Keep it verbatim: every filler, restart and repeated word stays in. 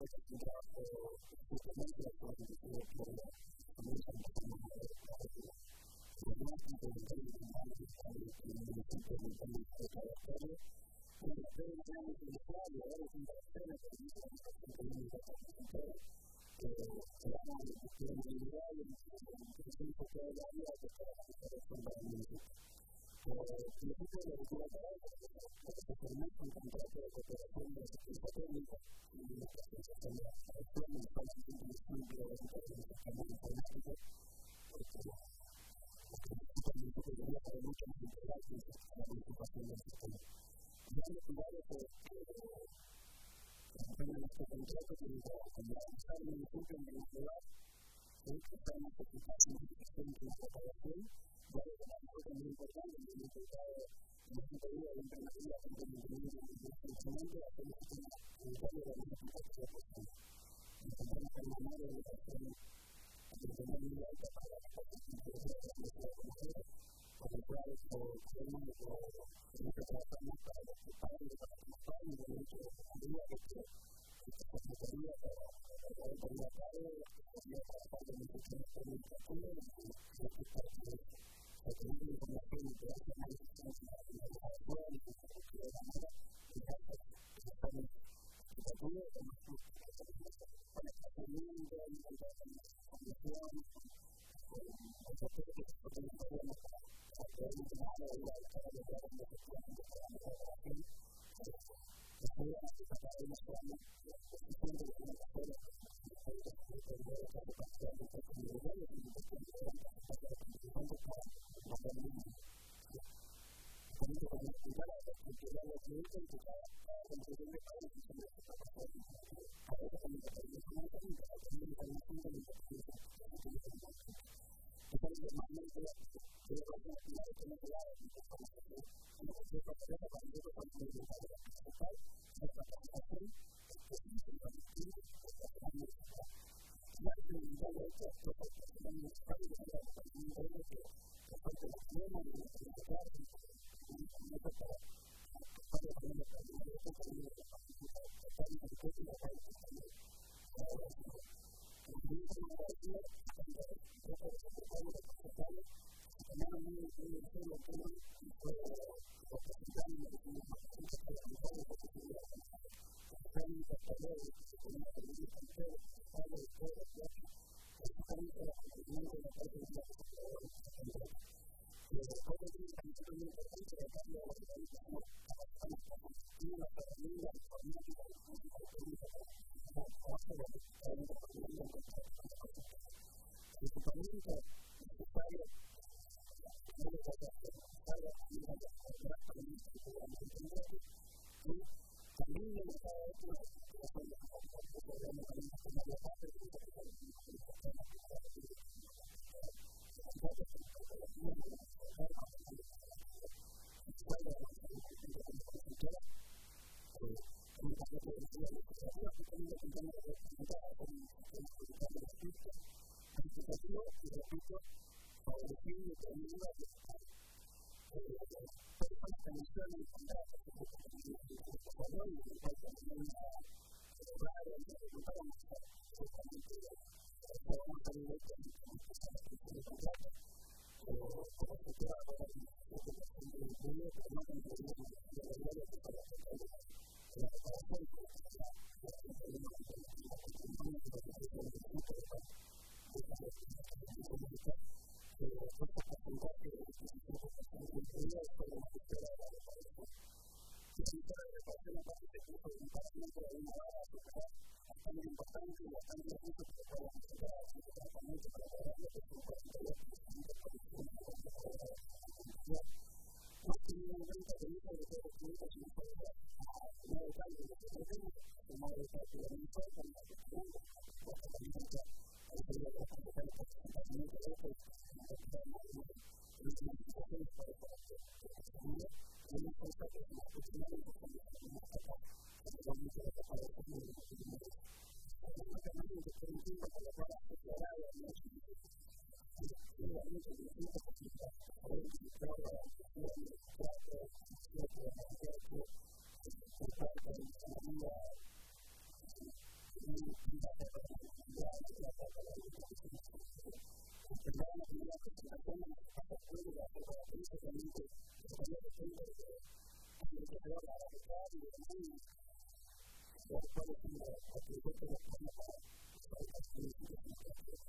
un trabajo justamente con el que se puede comenzar a hacer una práctica. Los más complementarios de la área que el municipio de Italia de cada tarde, y la pena de la inicial y ahora es una pena que dice la educación pública participada, que se llama la educación individual y que se hizo toda la vida que está la educación para el municipio. El principio de la regulación lo que se permite un contrato de cooperación de la asistencia técnica y la presentación de la acción en el país de municipio de la sistema informático, porque lo que necesita el municipio debería ser mucho más integral que la participación del sistema. Y hay cuidado que acompañan este contrato que cuando avanzar el municipio en el lugar, es que está más eficaz en la gestión de la cooperación. Ya lo que más es muy importante, muy importante, en esta teoría de alternativa con el incremento del funcionamiento, hacemos un cambio de la multiplicación de la y también con la nueva educación de tener muy alta para la capacidad de la universidad de mujer, con el cual podemos trabajamos para los padres, para los padres, de hecho, de la familia, porque esta secretaría para la autoridad padre, podría trabajar con instituciones comunicativas y es parte de eso. La teoría de información internacional es una organización y una cultura de la moda y la organización educativa como para el tratamiento y la información con los aspectos que nosotros podemos para poder entrenar y adaptar a los grandes efectivamente para la educación que puedan sacar de nuestra la posición de la educación y la educación de la capacidad de la comunidad y la educación de la capacidad de la la pandemia. También se puede explicar a los que ya lo producen que cada contribución de cada decisión de esta persona. A veces también se puede decir una técnica, también se puede decir una técnica. Y también normalmente de la persona que ya tiene que dar la información, una cuestión que se hace para nosotros para poder llegar a la principal, la capacitación específica de distintos de la comunidad. Ya se me da la otra cosa que se llama el espacio de la comunidad que aparte de la clima y de la comunidad, y no para para la familia también, y esto también es participa total y completo y la parte también. Ahora, la familia como la vida, cuando se trata de soportar los resultados, se tomaron muy en serio el tema y fue representando y decimos más gente que la mejor de la posibilidad de la familia y captador, que se ponía a vivir con todo, todo, todo, todo, precisamente la comunidad de la parte de la sociedad de la comunidad. Después de eso, es muy importante que el cambio de la organización capacitamos para construir la familia informática y política pública para la trabajo de la sociedad de la comunidad de la comunidad. El equipamiento necesario no le va a hacer necesario a la familia de la comunidad para el instituto de la comunidad y también le va a dar una situación de comunidad que se ve en la comunidad como la parte de la comunidad de la comunidad. la primera presentación en la casa pública de la prensa también que se podía decir de que el que era la verdad y demás y ya después de que el proyecto de forma para los municipios